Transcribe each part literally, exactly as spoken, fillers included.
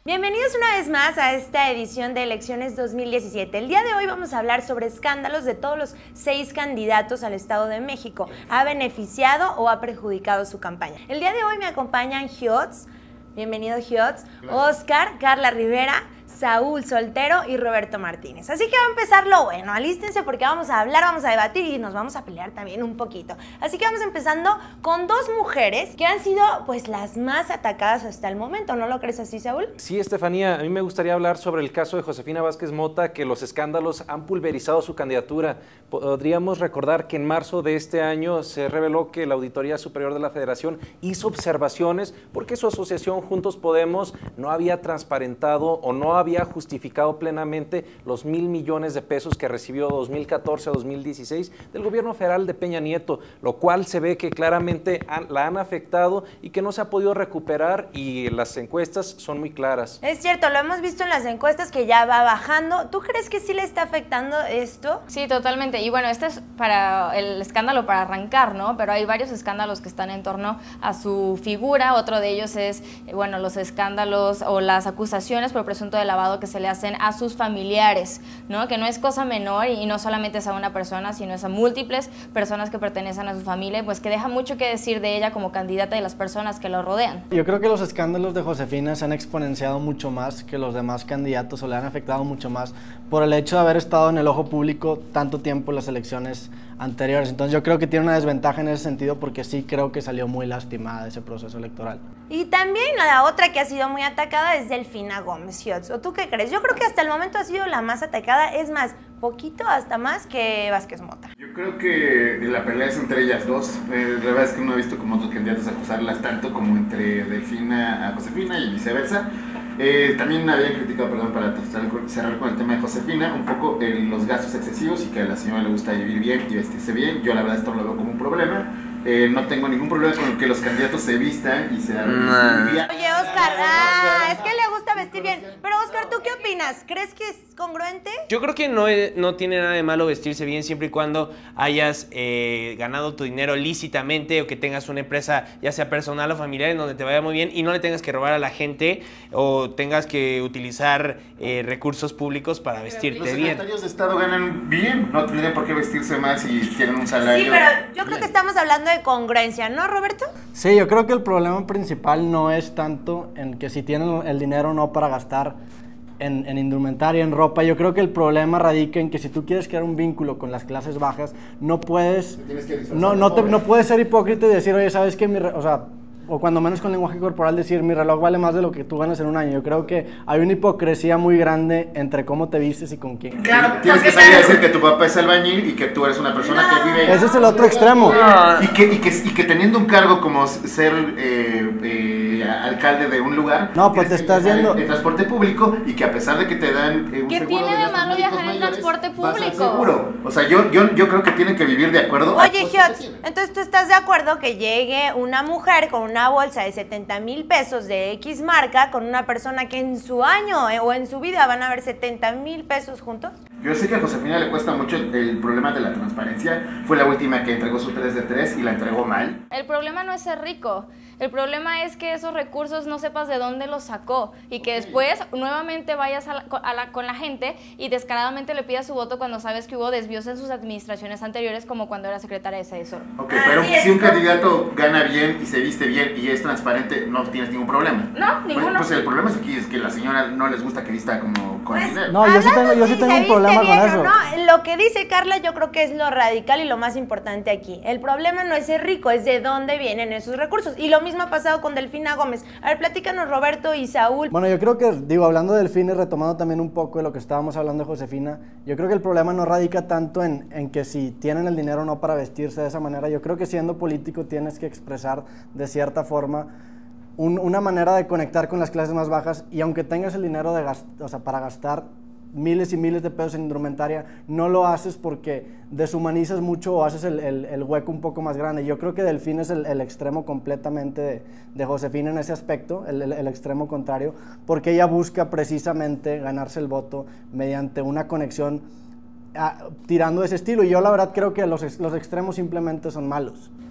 Bienvenidos una vez más a esta edición de Elecciones dos mil diecisiete. El día de hoy vamos a hablar sobre escándalos de todos los seis candidatos al Estado de México. ¿Ha beneficiado o ha perjudicado su campaña? El día de hoy me acompañan Giots, bienvenido Giots, Oscar, Carla Rivera, Saúl Soltero y Roberto Martínez. Así que va a empezar lo bueno, alístense porque vamos a hablar, vamos a debatir y nos vamos a pelear también un poquito. Así que vamos empezando con dos mujeres que han sido pues las más atacadas hasta el momento, ¿no lo crees así, Saúl? Sí, Estefanía, a mí me gustaría hablar sobre el caso de Josefina Vázquez Mota, que los escándalos han pulverizado su candidatura. Podríamos recordar que en marzo de este año se reveló que la Auditoría Superior de la Federación hizo observaciones porque su asociación Juntos Podemos no había transparentado o no había había justificado plenamente los mil millones de pesos que recibió dos mil catorce a dos mil dieciséis del gobierno federal de Peña Nieto, lo cual se ve que claramente han, la han afectado y que no se ha podido recuperar, y las encuestas son muy claras. Es cierto, lo hemos visto en las encuestas que ya va bajando. ¿Tú crees que sí le está afectando esto? Sí, totalmente. Y bueno, este es para el escándalo para arrancar, ¿no? Pero hay varios escándalos que están en torno a su figura. Otro de ellos es, bueno, los escándalos o las acusaciones por presunto de lavado que se le hacen a sus familiares, ¿no? Que no es cosa menor y no solamente es a una persona, sino es a múltiples personas que pertenecen a su familia, pues que deja mucho que decir de ella como candidata y las personas que lo rodean. Yo creo que los escándalos de Josefina se han exponenciado mucho más que los demás candidatos, o le han afectado mucho más por el hecho de haber estado en el ojo público tanto tiempo en las elecciones anteriores. Entonces yo creo que tiene una desventaja en ese sentido, porque sí creo que salió muy lastimada de ese proceso electoral. Y también la otra que ha sido muy atacada es Delfina Gómez. Giots, ¿o tú qué crees? Yo creo que hasta el momento ha sido la más atacada, es más, poquito hasta más que Vázquez Mota. Yo creo que la pelea es entre ellas dos. Eh, la verdad es que no he visto como otros candidatos acusarlas tanto como entre Delfina a Josefina y viceversa. Eh, también habían criticado, perdón, para cerrar con el tema de Josefina, un poco eh, los gastos excesivos y que a la señora le gusta vivir bien y vestirse bien. Yo la verdad esto no lo veo como un problema. Eh, no tengo ningún problema con que los candidatos se vistan y se hagan bien. Oye, Oscar, ah, es que le gusta vestir bien. Pero Oscar, ¿tú qué opinas? ¿Crees que es congruente? Yo creo que no, no tiene nada de malo vestirse bien siempre y cuando hayas eh, ganado tu dinero lícitamente, o que tengas una empresa ya sea personal o familiar en donde te vaya muy bien y no le tengas que robar a la gente o tengas que utilizar eh, recursos públicos para vestirte bien. Los bien. secretarios de Estado ganan bien, no tienen por qué vestirse más y tienen un salario. Sí, pero yo creo que estamos hablando de congruencia, ¿no, Roberto? Sí, yo creo que el problema principal no es tanto en que si tienen el dinero o no para gastar en, en indumentaria, en ropa. Yo creo que el problema radica en que si tú quieres crear un vínculo con las clases bajas, no puedes, no, no, te, no puedes ser hipócrita y decir, oye, ¿sabes qué? Mi re, o sea, o cuando menos con lenguaje corporal decir, mi reloj vale más de lo que tú ganas en un año. Yo creo que hay una hipocresía muy grande entre cómo te vistes y con quién. Claro, tienes que salir a decir que tu papá es albañil y que tú eres una persona no. que vive... Ese es el otro extremo. No. Y, que, y, que, y que teniendo un cargo como ser eh, eh, alcalde de un lugar... No, pues te estás yendo... En transporte público, y que a pesar de que te dan eh, un ¿Qué seguro tiene de de malo viajar en transporte público? Seguro. O sea, yo, yo, yo creo que tienen que vivir de acuerdo. Oye, Giots, entonces tú estás de acuerdo que llegue una mujer con una bolsa de setenta mil pesos de X marca con una persona que en su año eh, o en su vida van a ver setenta mil pesos juntos? Yo sé que a Josefina le cuesta mucho el, el problema de la transparencia. Fue la última que entregó su tres de tres y la entregó mal. El problema no es ser rico. El problema es que esos recursos no sepas de dónde los sacó y que después nuevamente vayas a la, a la, con la gente y descaradamente le pidas su voto cuando sabes que hubo desvíos en sus administraciones anteriores, como cuando era secretaria de Sedesur. Ok, pero si un candidato gana bien y se viste bien y es transparente, no tienes ningún problema. No, ninguno. Pues, pues el problema es aquí es que la señora no les gusta que vista como con pues, dinero. No, yo sí tengo, yo sí tengo un problema con eso. No, lo que dice Carla yo creo que es lo radical y lo más importante aquí. El problema no es ser rico, es de dónde vienen esos recursos. Y lo mismo ha pasado con Delfina Gómez. A ver, platícanos, Roberto y Saúl. Bueno, yo creo que, digo, hablando de Delfina y retomando también un poco de lo que estábamos hablando de Josefina, yo creo que el problema no radica tanto en, en que si tienen el dinero o no para vestirse de esa manera. Yo creo que siendo político tienes que expresar de cierta forma un, una manera de conectar con las clases más bajas, y aunque tengas el dinero de gast, o sea, para gastar miles y miles de pesos en indumentaria, no lo haces porque deshumanizas mucho o haces el, el, el hueco un poco más grande. Yo creo que Delfín es el, el extremo completamente de, de Josefina en ese aspecto, el, el, el extremo contrario, porque ella busca precisamente ganarse el voto mediante una conexión a, tirando ese estilo, y yo la verdad creo que los, los extremos simplemente son malos.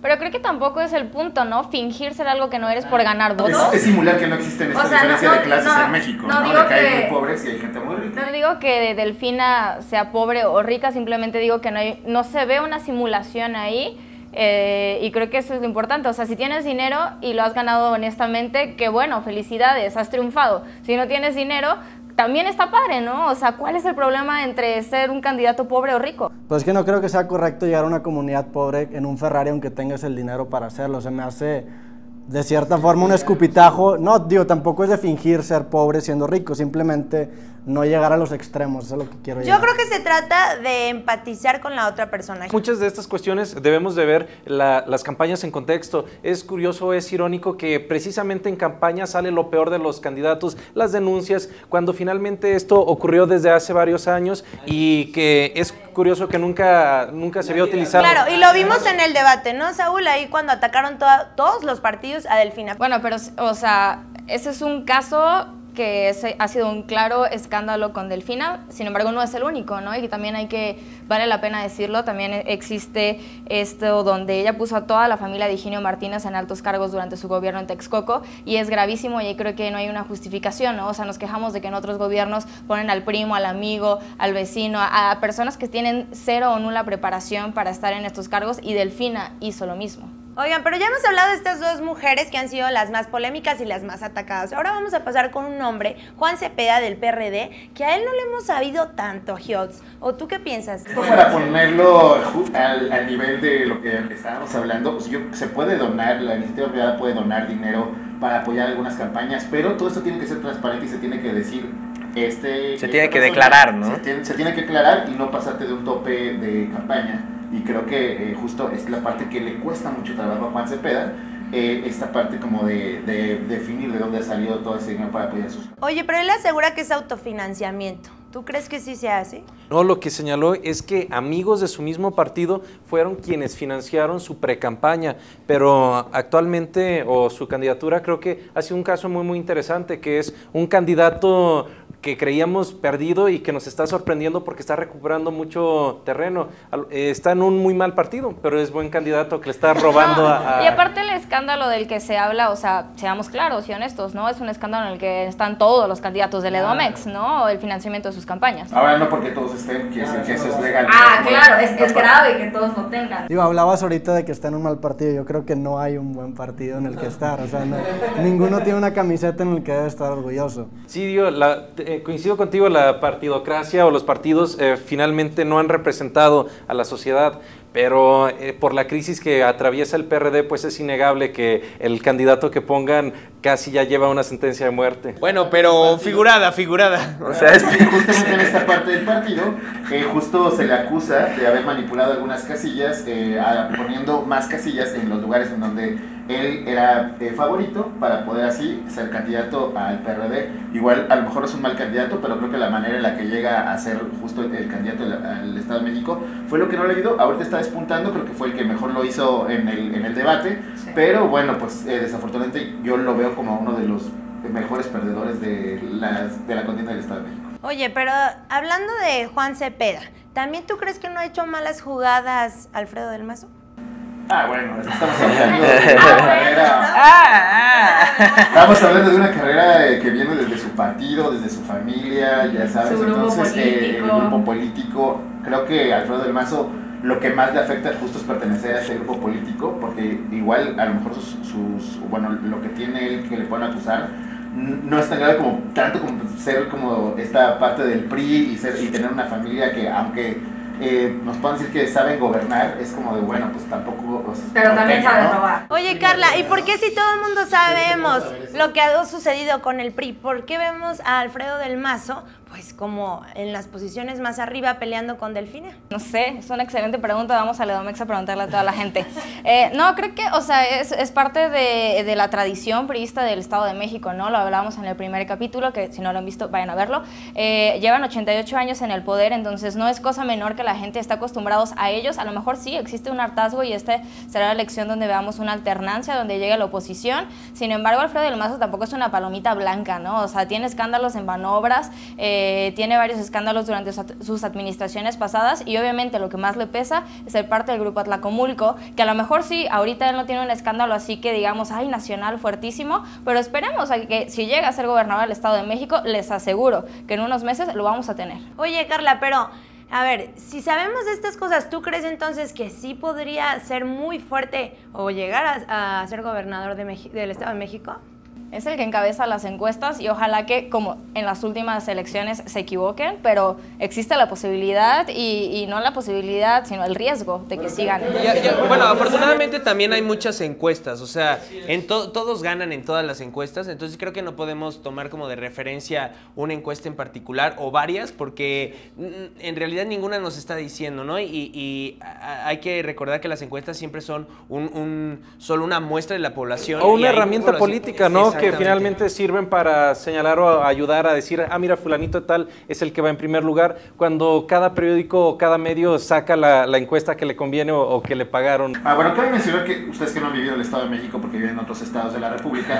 Pero creo que tampoco es el punto, ¿no? Fingir ser algo que no eres por ganar votos. Es, es simular que no existen esta O sea, diferencia no, de clases no, en México, no ¿no? digo De que hay que- muy pobres y hay gente muy rica. No digo que Delfina sea pobre o rica, simplemente digo que no, hay, no se ve una simulación ahí. Eh, y creo que eso es lo importante, o sea, si tienes dinero y lo has ganado honestamente, qué bueno, felicidades, has triunfado. Si no tienes dinero, también está padre, ¿no? O sea, ¿cuál es el problema entre ser un candidato pobre o rico? Pues es que no creo que sea correcto llegar a una comunidad pobre en un Ferrari aunque tengas el dinero para hacerlo. Se me hace de cierta forma un escupitajo. No, digo, tampoco es de fingir ser pobre siendo rico, simplemente no llegar a los extremos, eso es lo que quiero Yo llegar. creo que se trata de empatizar con la otra persona. Muchas de estas cuestiones debemos de ver la- las campañas en contexto. Es curioso, es irónico que precisamente en campaña sale lo peor de los candidatos, las denuncias, cuando finalmente esto ocurrió desde hace varios años y que es curioso que nunca, nunca se había utilizado. Claro, y lo vimos en el debate, ¿no, Saúl? Ahí cuando atacaron toda- todos los partidos a Delfina. Bueno, pero, o sea, ese es un caso que es- ha sido un claro escándalo con Delfina, sin embargo no es el único, ¿no? Y también hay que, vale la pena decirlo, también existe esto donde ella puso a toda la familia de Higinio Martínez en altos cargos durante su gobierno en Texcoco, y es gravísimo y creo que no hay una justificación, ¿no? O sea, nos quejamos de que en otros gobiernos ponen al primo, al amigo, al vecino, a, a personas que tienen cero o nula preparación para estar en estos cargos, y Delfina hizo lo mismo. Oigan, pero ya hemos hablado de estas dos mujeres que han sido las más polémicas y las más atacadas. Ahora vamos a pasar con un hombre, Juan Cepeda del P R D, que a él no le hemos sabido tanto, Hiots. ¿O tú qué piensas? Esto para ponerlo ju- al, al nivel de lo que estábamos hablando, pues yo, se puede donar, la iniciativa privada puede donar dinero para apoyar algunas campañas, pero todo esto tiene que ser transparente y se tiene que decir, este... Se esta tiene que persona- declarar, ¿no? Se tiene, se tiene que declarar y no pasarte de un tope de campaña. Y creo que eh, justo es la parte que le cuesta mucho trabajo a Juan Cepeda, eh, esta parte como de, de definir de dónde ha salido todo ese dinero para apoyar sus... Oye, pero él asegura que es autofinanciamiento. ¿Tú crees que sí se hace? No, lo que señaló es que amigos de su mismo partido fueron quienes financiaron su precampaña, pero actualmente, o su candidatura, creo que ha sido un caso muy, muy interesante, que es un candidato que creíamos perdido y que nos está sorprendiendo porque está recuperando mucho terreno. Al- eh, Está en un muy mal partido, pero es buen candidato que le está robando No, a, a- Y aparte el escándalo del que se habla, o sea, seamos claros y honestos, ¿no? Es un escándalo en el que están todos los candidatos del Edomex, ¿no? El financiamiento de sus campañas. Ahora no porque todos estén, quiere decir que eso es legal. Ah, claro, es, es Aparte- grave que todos lo tengan. Digo, hablabas ahorita de que está en un mal partido. Yo creo que no hay un buen partido en el que estar. O sea, no- ninguno tiene una camiseta en el que debe estar orgulloso. Sí, digo, la- eh, coincido contigo, la partidocracia o los partidos eh, finalmente no han representado a la sociedad, pero eh, por la crisis que atraviesa el P R D, pues es innegable que el candidato que pongan casi ya lleva una sentencia de muerte. Bueno, pero figurada, figurada. O sea, es... Justamente en esta parte del partido, eh, justo se le acusa de haber manipulado algunas casillas, eh, a- poniendo más casillas en los lugares en donde él era eh, favorito para poder así ser candidato al P R D. Igual a lo mejor es un mal candidato, pero creo que la manera en la que llega a ser justo el, el candidato al, al Estado de México fue lo que no le ayudó. Ahorita está despuntando, creo que fue el que mejor lo hizo en el, en el debate, Sí. pero bueno, pues eh, desafortunadamente yo lo veo como uno de los mejores perdedores de, las, de la contienda del Estado de México. Oye, pero hablando de Juan Cepeda, ¿también tú crees que no ha hecho malas jugadas Alfredo del Mazo? Ah, bueno, estamos hablando de una carrera. Ah, ah. Estamos hablando de una carrera eh, que viene desde su partido, desde su familia, ya sabes. Su grupo Entonces, eh, el político. grupo político, creo que a Alfredo del Mazo lo que más le afecta justo es pertenecer a ese grupo político, porque igual a lo mejor sus, sus bueno, lo que tiene él que le pueden acusar n- no es tan grave como tanto como ser como esta parte del P R I y ser y tener una familia que aunque eh, nos puedan decir que saben gobernar, es como de bueno, pues tampoco, o sea, Pero también norteño, saben ¿no? robar. Oye, Carla, ¿y por qué si todo el mundo sabemos lo que ha sucedido con el P R I, por qué vemos a Alfredo del Mazo pues como en las posiciones más arriba peleando con Delfina? No sé, es una excelente pregunta, vamos a Edomex a preguntarle a toda la gente. Eh, no, creo que, o sea, es, es parte de, de la tradición priista del Estado de México, ¿no? Lo hablábamos en el primer capítulo, que si no lo han visto, vayan a verlo. Eh, llevan ochenta y ocho años en el poder, entonces no es cosa menor que la gente está acostumbrados a ellos. A lo mejor sí, existe un hartazgo y esta será la elección donde veamos una alternancia, donde llegue la oposición. Sin embargo, Alfredo del Mazo tampoco es una palomita blanca, ¿no? O sea, tiene escándalos en Banobras, eh, eh, tiene varios escándalos durante sus administraciones pasadas y obviamente lo que más le pesa es ser parte del grupo Atlacomulco, que a lo mejor sí, ahorita él no tiene un escándalo así que digamos, ay, nacional fuertísimo, pero esperemos a que si llega a ser gobernador del Estado de México, les aseguro que en unos meses lo vamos a tener. Oye, Carla, pero a ver, si sabemos de estas cosas, ¿tú crees entonces que sí podría ser muy fuerte o llegar a, a ser gobernador de Meji- del Estado de México? Es el que encabeza las encuestas y ojalá que, como en las últimas elecciones, se equivoquen, pero existe la posibilidad y, y no la posibilidad, sino el riesgo de que sigan. Ya, ya, bueno, afortunadamente también hay muchas encuestas, o sea, en to todos ganan en todas las encuestas, entonces creo que no podemos tomar como de referencia una encuesta en particular o varias, porque en realidad ninguna nos está diciendo, ¿no? Y, y hay que recordar que las encuestas siempre son un, un, solo una muestra de la población. O una y herramienta población, política, ¿no? Que finalmente sirven para señalar o ayudar a decir, ah, mira, fulanito tal es el que va en primer lugar, cuando cada periódico o cada medio saca la, la encuesta que le conviene o, o que le pagaron. Ah, bueno, cabe mencionar que ustedes que no han vivido el Estado de México porque viven en otros estados de la República,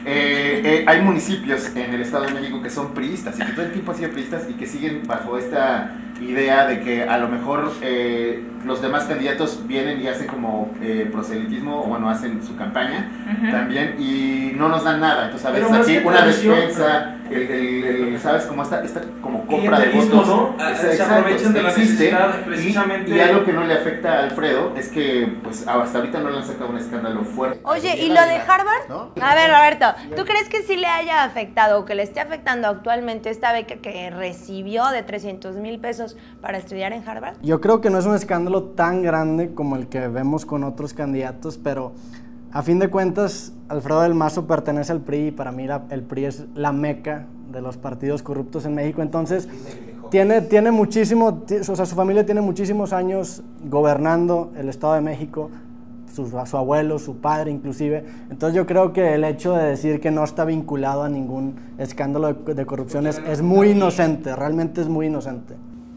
eh, eh, hay municipios en el Estado de México que son priistas y que todo el tiempo han sido priistas y que siguen bajo esta idea de que a lo mejor eh, los demás candidatos vienen y hacen como eh, proselitismo o bueno, hacen su campaña uh-huh. también y no nos dan nada. Entonces a veces aquí una despensa, el, el, el, ¿sabes? Como esta, esta como compra de votos, ¿no? Se, se aprovechan de la existe, necesidad precisamente. Y, y algo que no le afecta a Alfredo es que pues hasta ahorita no le han sacado un escándalo fuerte. Oye, ¿y lo de Harvard? ¿No? A ver, Roberto, ¿tú crees que sí le haya afectado o que le esté afectando actualmente esta beca que recibió de trescientos mil pesos para estudiar en Harvard? Yo creo que no es un escándalo tan grande como el que vemos con otros candidatos, pero a fin de cuentas, Alfredo del Mazo pertenece al P R I y para mí la, el P R I es la meca de los partidos corruptos en México, entonces tiene, tiene muchísimo, o sea, su familia tiene muchísimos años gobernando el Estado de México, su, su abuelo, su padre inclusive, entonces yo creo que el hecho de decir que no está vinculado a ningún escándalo de, de corrupción es, es muy inocente, realmente es muy inocente.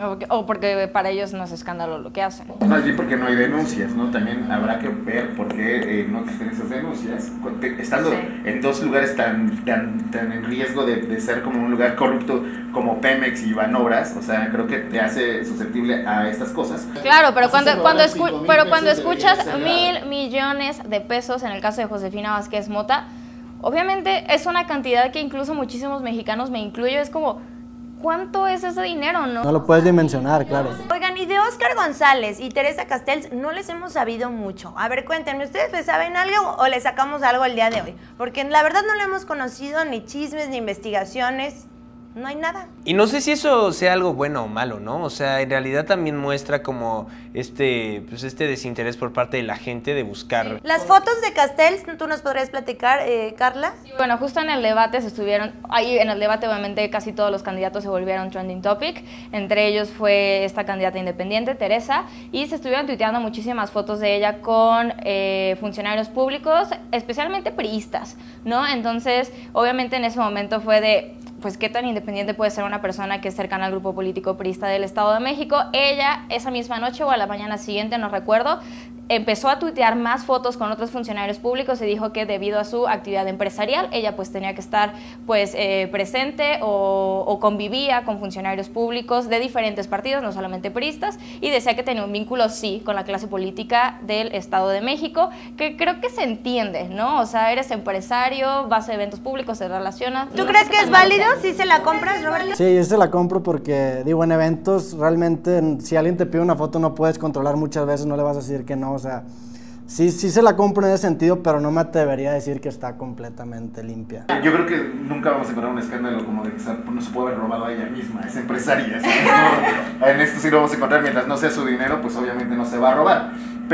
O porque para ellos no es escándalo lo que hacen. Más bien porque no hay denuncias, ¿no? También habrá que ver por qué eh, no existen esas denuncias. Estando sí. en dos lugares tan, tan, tan en riesgo de, de ser como un lugar corrupto como Pemex y Banobras, o sea, creo que te hace susceptible a estas cosas. Claro, pero cuando, cuando, escu pero cuando escuchas mil millones de pesos, en el caso de Josefina Vázquez Mota, obviamente es una cantidad que incluso muchísimos mexicanos, me incluyo, es como... ¿Cuánto es ese dinero, no? No lo puedes dimensionar, claro. Oigan, y de Óscar González y Teresa Castells no les hemos sabido mucho. A ver, cuéntenme, ¿ustedes les saben algo o les sacamos algo el día de hoy? Porque la verdad no lo hemos conocido, ni chismes, ni investigaciones. No hay nada. Y no sé si eso sea algo bueno o malo, ¿no? O sea, en realidad también muestra como este, pues este desinterés por parte de la gente de buscar. Sí. Las fotos de Castells, ¿tú nos podrías platicar, eh, Carla? Sí, bueno, justo en el debate se estuvieron, ahí en el debate obviamente casi todos los candidatos se volvieron trending topic, entre ellos fue esta candidata independiente, Teresa, y se estuvieron tuiteando muchísimas fotos de ella con eh, funcionarios públicos, especialmente priistas, ¿no? Entonces, obviamente en ese momento fue de... pues qué tan independiente puede ser una persona que es cercana al grupo político priista del Estado de México. Ella, esa misma noche o a la mañana siguiente, no recuerdo, empezó a tuitear más fotos con otros funcionarios públicos y dijo que debido a su actividad empresarial, ella pues tenía que estar pues eh, presente o, o convivía con funcionarios públicos de diferentes partidos, no solamente priistas, y decía que tenía un vínculo, sí, con la clase política del Estado de México, que creo que se entiende, ¿no? O sea, eres empresario, vas a eventos públicos, se relacionas. ¿Tú crees que es válido? ¿Sí se la compras, Roberto? Sí, yo se la compro porque, digo, en eventos realmente si alguien te pide una foto no puedes controlar muchas veces, no le vas a decir que no, o sea, sí, sí se la compro en ese sentido, pero no me atrevería a decir que está completamente limpia. Yo creo que nunca vamos a encontrar un escándalo como de que no se puede haber robado a ella misma, es empresaria, ¿sabes? No, en esto sí lo vamos a encontrar, mientras no sea su dinero, pues obviamente no se va a robar.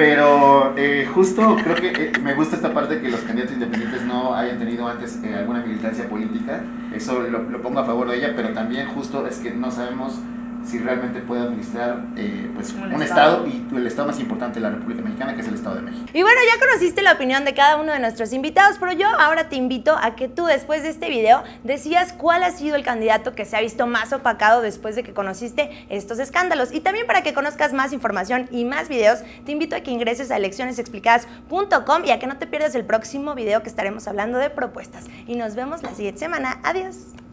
Pero eh, justo creo que eh, me gusta esta parte que los candidatos independientes no hayan tenido antes eh, alguna militancia política, eso lo, lo pongo a favor de ella, pero también justo es que no sabemos si realmente puede administrar eh, pues, un, un estado. estado y el estado más importante de la República Mexicana, que es el Estado de México. Y bueno, ya conociste la opinión de cada uno de nuestros invitados, pero yo ahora te invito a que tú después de este video decidas cuál ha sido el candidato que se ha visto más opacado después de que conociste estos escándalos. Y también para que conozcas más información y más videos, te invito a que ingreses a elecciones explicadas punto com y a que no te pierdas el próximo video que estaremos hablando de propuestas. Y nos vemos la siguiente semana. Adiós.